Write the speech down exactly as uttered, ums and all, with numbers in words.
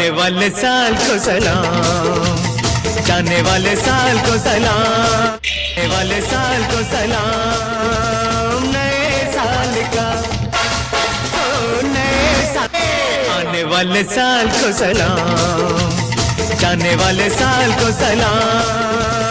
आने वाले साल को सलाम, जाने वाले साल को सलाम, आने वाले साल को सलाम, नए साल का, ओ नए साल, आने वाले साल को सलाम, जाने वाले साल को सलाम।